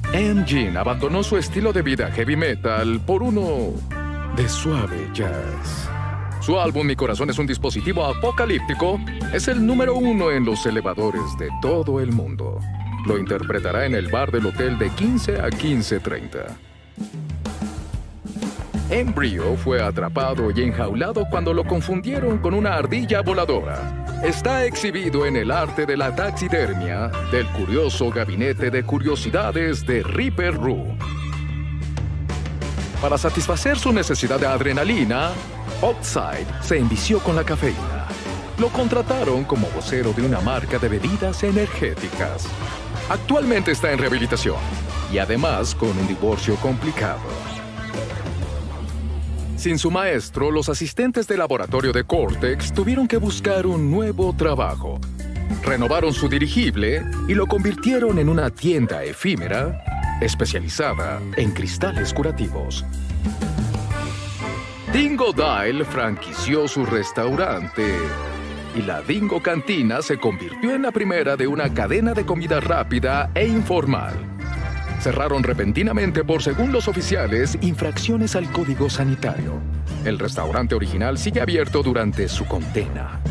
Jin abandonó su estilo de vida heavy metal por uno de suave jazz. Su álbum Mi corazón es un dispositivo apocalíptico es el número 1 en los elevadores de todo el mundo. Lo interpretará en el bar del hotel de 15 a 15:30. Embryo fue atrapado y enjaulado cuando lo confundieron con una ardilla voladora. Está exhibido en el arte de la taxidermia del curioso gabinete de curiosidades de Ripper Roo. Para satisfacer su necesidad de adrenalina, Oxide se envició con la cafeína. Lo contrataron como vocero de una marca de bebidas energéticas. Actualmente está en rehabilitación y además con un divorcio complicado. Sin su maestro, los asistentes de laboratorio de Cortex tuvieron que buscar un nuevo trabajo. Renovaron su dirigible y lo convirtieron en una tienda efímera especializada en cristales curativos. Dingo Dial franquició su restaurante y la Dingo Cantina se convirtió en la primera de una cadena de comida rápida e informal. Cerraron repentinamente por, según los oficiales, infracciones al código sanitario. El restaurante original sigue abierto durante su condena.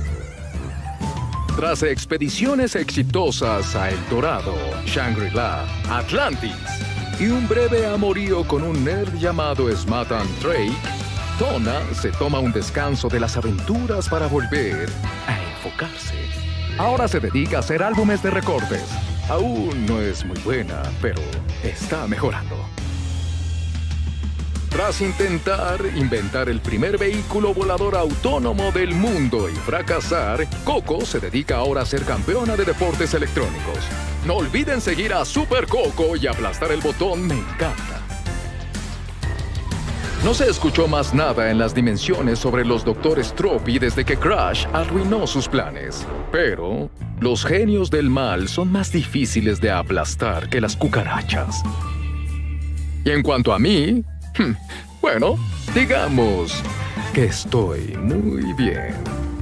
Tras expediciones exitosas a El Dorado, Shangri-La, Atlantis y un breve amorío con un nerd llamado Smathan Drake, Tona se toma un descanso de las aventuras para volver a enfocarse. Ahora se dedica a hacer álbumes de recortes. Aún no es muy buena, pero está mejorando. Tras intentar inventar el primer vehículo volador autónomo del mundo y fracasar, Coco se dedica ahora a ser campeona de deportes electrónicos. No olviden seguir a Super Coco y aplastar el botón Me encanta. No se escuchó más nada en las dimensiones sobre los doctores Tropy desde que Crash arruinó sus planes. Pero los genios del mal son más difíciles de aplastar que las cucarachas. Y en cuanto a mí, bueno, digamos que estoy muy bien.